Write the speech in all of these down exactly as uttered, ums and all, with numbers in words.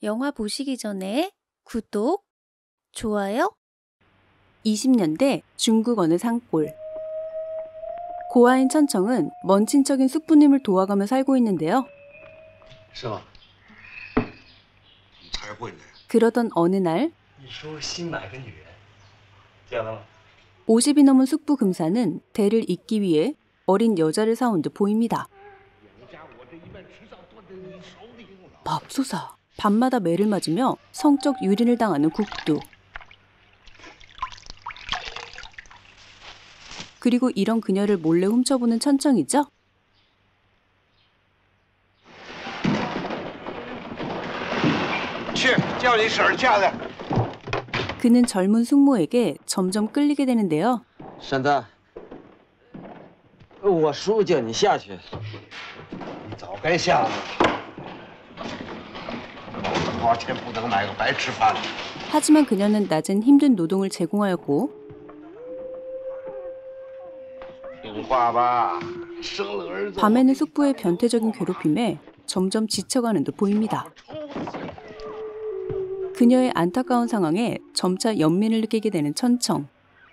영화 보시기 전에 구독, 좋아요. 이십 년대 중국 어느 산골. 고아인 천청은 먼 친척인 숙부님을 도와가며 살고 있는데요. 그러던 어느 날 오십이 넘은 숙부 금사는 대를 잇기 위해 어린 여자를 사온 듯 보입니다. 맙소사, 밤마다 매를 맞으며 성적 유린을 당하는 국두. 그리고 이런 그녀를 몰래 훔쳐보는 천청이죠. 그는 젊은 숙모에게 점점 끌리게 되는데요. 山丹，我叔叫你下去。 你早该下了。多少钱不能买个白吃饭。 하지만 그녀는 낮은 힘든 노동을 제공하였고 밤에는 숙부의 변태적인 괴롭힘에 점점 지쳐가는 듯 보입니다. 그녀의 안타까운 상황에 점차 연민을 느끼게 되는 천청.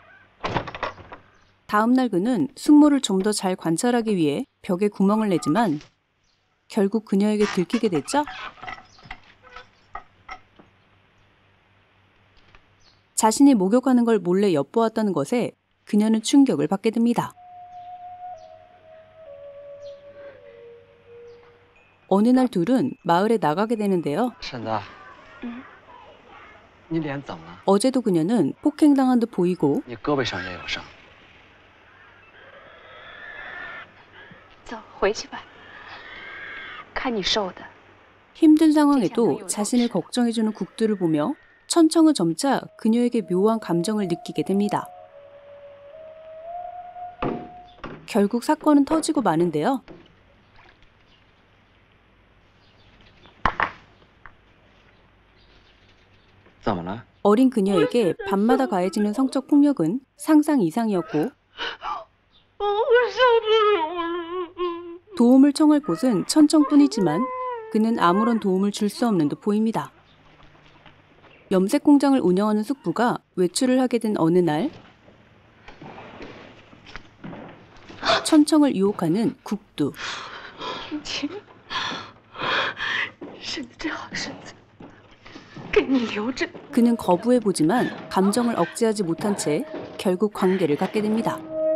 다음 날 그는 숙모를 좀 더 잘 관찰하기 위해 벽에 구멍을 내지만 결국 그녀에게 들키게 됐죠. 자신이 목욕하는 걸 몰래 엿보았다는 것에 그녀는 충격을 받게 됩니다. 어느 날 둘은 마을에 나가게 되는데요. 어제도 그녀는 폭행당한 듯 보이고 힘든 상황에도 자신을 걱정해주는 국두를 보며 천청은 점차 그녀에게 묘한 감정을 느끼게 됩니다. 결국 사건은 터지고 마는데요. 어린 그녀에게 밤마다 가해지는 성적 폭력은 상상 이상이었고 도움을 청할 곳은 천청뿐이지만 그는 아무런 도움을 줄 수 없는 듯 보입니다. 염색 공장을 운영하는 숙부가 외출을 하게 된 어느 날 천청을 유혹하는 국두. 그는 거부해보지만 감정을 억제하지 못한 채 결국 관계를 갖게 됩니다.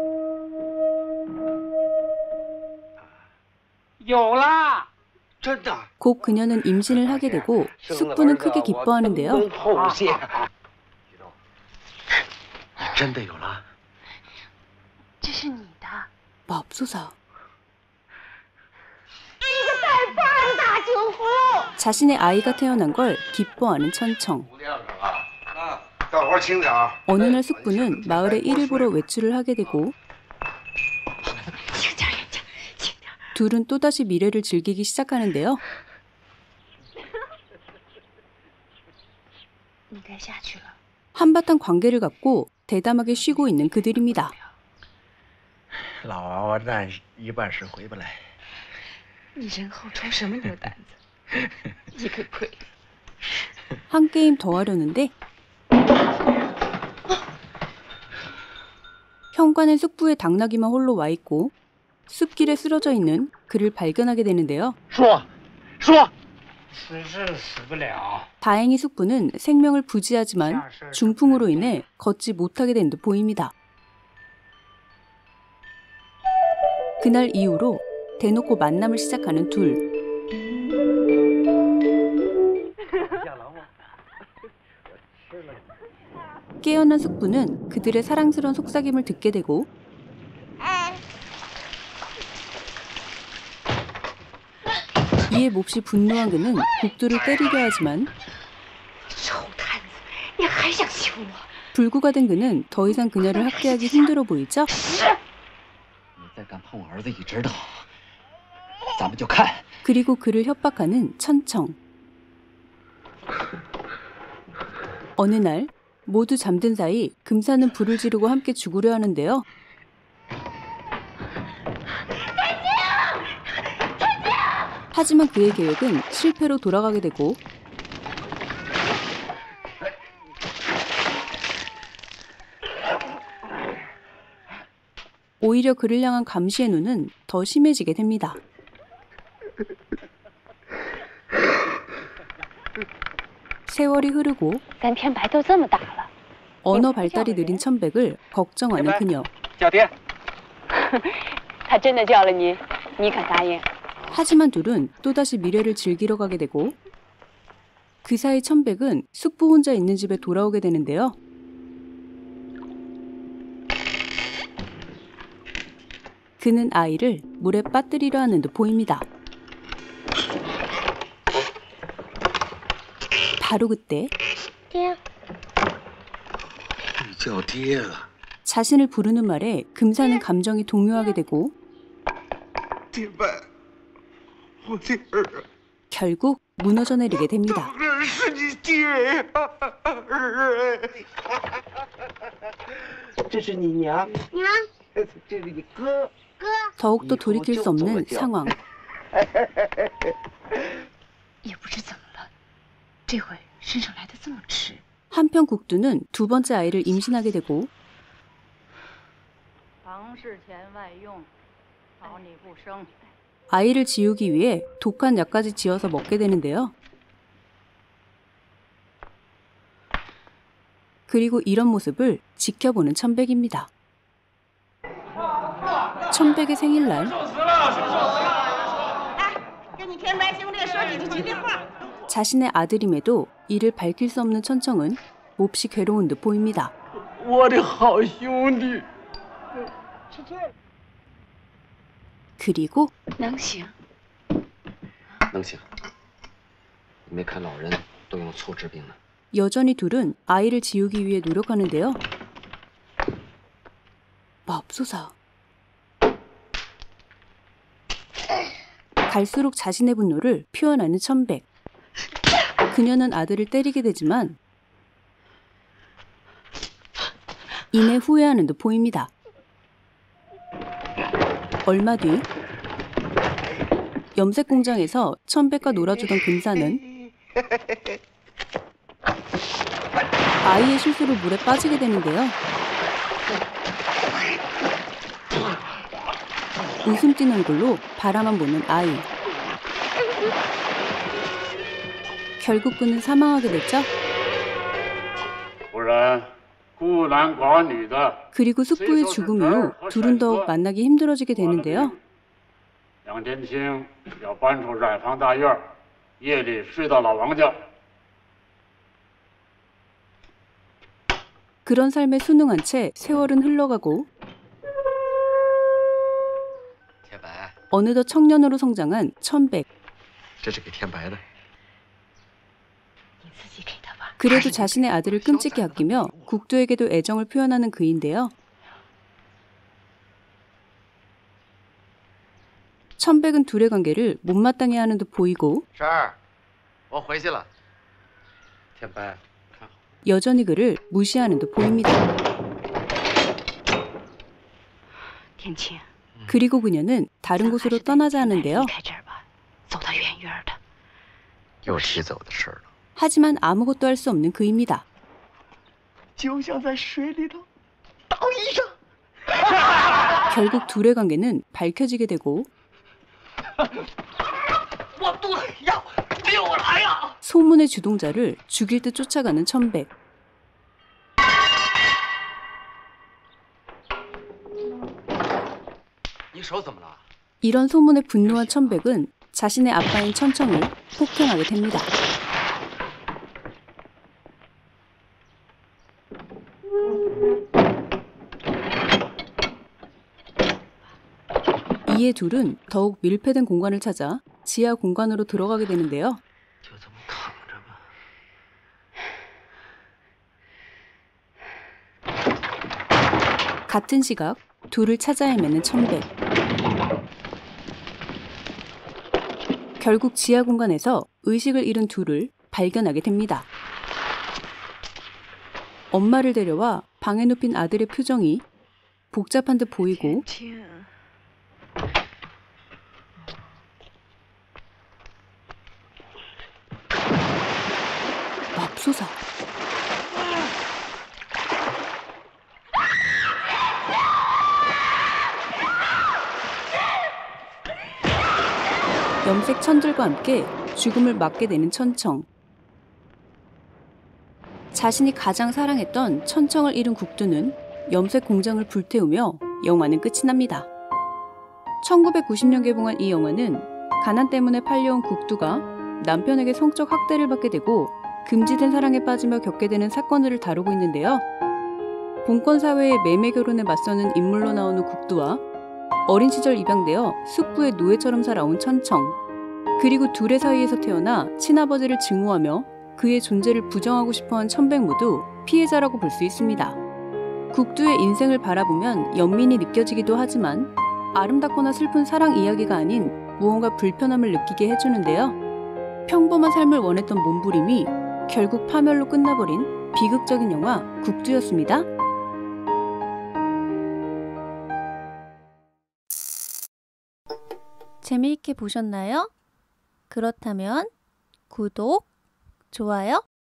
곧 그녀는 임신을 하게 되고 숙부는 크게 기뻐하는데요. 맙소사. 자신의 아이가 태어난 걸 기뻐하는 천청. 어느 날 숙부는 마을에 일을 보러 외출을 하게 되고 둘은 또다시 미래를 즐기기 시작하는데요. 한바탕 관계를 갖고 대담하게 쉬고 있는 그들입니다. 한 게임 더 하려는데 현관엔 숙부의 당나귀만 홀로 와 있고 숲길에 쓰러져 있는 그를 발견하게 되는데요. 다행히 숙부는 생명을 부지하지만 중풍으로 인해 걷지 못하게 된 듯 보입니다. 그날 이후로 대놓고 만남을 시작하는 둘. 깨어난 숙부는 그들의 사랑스러운 속삭임을 듣게 되고 이에 몹시 분노한 그는 국두를 때리려 하지만 불구가 된 그는 더 이상 그녀를 학대하기 힘들어 보이죠? 그리고 그를 협박하는 천청. 어느 날 모두 잠든 사이 금사는 불을 지르고 함께 죽으려 하는데요. 하지만 그의 계획은 실패로 돌아가게 되고 오히려 그를 향한 감시의 눈은 더 심해지게 됩니다. 세월이 흐르고 언어 발달이 느린 천백을 걱정하는 그녀. 하지만 둘은 또다시 미래를 즐기러 가게 되고 그 사이 천백은 숙부 혼자 있는 집에 돌아오게 되는데요. 그는 아이를 물에 빠뜨리려 하는 듯 보입니다. 바로 그때 자신을 부르는 말에 금사는 감정이 동요하게 되고 결국 무너져 내리게 됩니다. 더욱더 돌이킬 수 없는 상황. 한편 국두는 두 번째 아이를 임신하게 되고 아이를 지우기 위해 독한 약까지 지어서 먹게 되는데요. 그리고 이런 모습을 지켜보는 천백입니다. 천백의 생일날 자신의 아들임에도 이를 밝힐 수 없는 천청은 몹시 괴로운 듯 보입니다. 그리고 여전히 둘은 아이를 지우기 위해 노력하는데요. 맙소사. 갈수록 자신의 분노를 표현하는 천백. 그녀는 아들을 때리게 되지만 이내 후회하는 듯 보입니다. 얼마 뒤 염색 공장에서 천백과 놀아주던 금사는 아이의 실수로 물에 빠지게 되는데요. 웃음 띤 얼굴로 바라만 보는 아이. 결국 그는 사망하게 됐죠. 그리고 숙부의 죽음 이후 둘은 더욱 만나기 힘들어지게 되는데요. 그런 삶에 순응한 채 세월은 흘러가고 어느덧 청년으로 성장한 천백. 그래도 자신의 아들을 끔찍히 아끼며 국두에게도 애정을 표현하는 그인데요. 천백은 둘의 관계를 못마땅해 하는 듯 보이고 여전히 그를 무시하는 듯 보입니다. 그리고 그녀는 다른 곳으로 떠나자 하는데요. 하지만 아무것도 할 수 없는 그입니다. 결국 둘의 관계는 밝혀지게 되고 소문의 주동자를 죽일 듯 쫓아가는 천백. 이런 소문에 분노한 천백은 자신의 아빠인 천청을 폭행하게 됩니다. 이에 둘은 더욱 밀폐된 공간을 찾아 지하 공간으로 들어가게 되는데요. 같은 시각 둘을 찾아 헤매는 천백. 결국 지하 공간에서 의식을 잃은 둘을 발견하게 됩니다. 엄마를 데려와 방에 눕힌 아들의 표정이 복잡한 듯 보이고 맙소사. 염색 천들과 함께 죽음을 맞게 되는 천청. 자신이 가장 사랑했던 천청을 잃은 국두는 염색 공장을 불태우며 영화는 끝이 납니다. 천구백구십 년 개봉한 이 영화는 가난 때문에 팔려온 국두가 남편에게 성적 학대를 받게 되고 금지된 사랑에 빠지며 겪게 되는 사건들을 다루고 있는데요. 봉건 사회의 매매 결혼에 맞서는 인물로 나오는 국두와 어린 시절 입양되어 숙부의 노예처럼 살아온 천청, 그리고 둘의 사이에서 태어나 친아버지를 증오하며 그의 존재를 부정하고 싶어한 천백 모두 피해자라고 볼 수 있습니다. 국두의 인생을 바라보면 연민이 느껴지기도 하지만 아름답거나 슬픈 사랑 이야기가 아닌 무언가 불편함을 느끼게 해주는데요. 평범한 삶을 원했던 몸부림이 결국 파멸로 끝나버린 비극적인 영화 국두였습니다. 재미있게 보셨나요? 그렇다면 구독, 좋아요